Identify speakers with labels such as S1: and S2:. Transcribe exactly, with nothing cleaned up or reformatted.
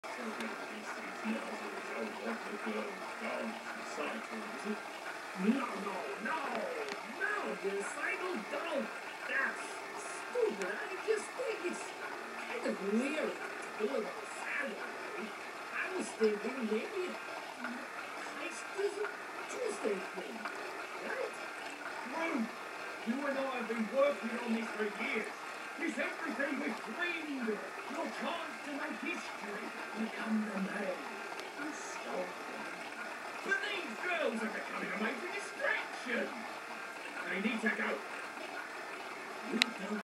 S1: So good these things now as a result of the girl dance recital, is it?
S2: No, no, no, no, the recital don't. That's stupid. I just think it's kind of weird to do it on Saturday. I was thinking maybe it heist is a Tuesday thing, right?
S1: Ruth, you and I have been working on this for years. This everything we've dreamed of. Your chance to make history. Become the man who stole them. But these girls are becoming a major distraction. They need to go. You don't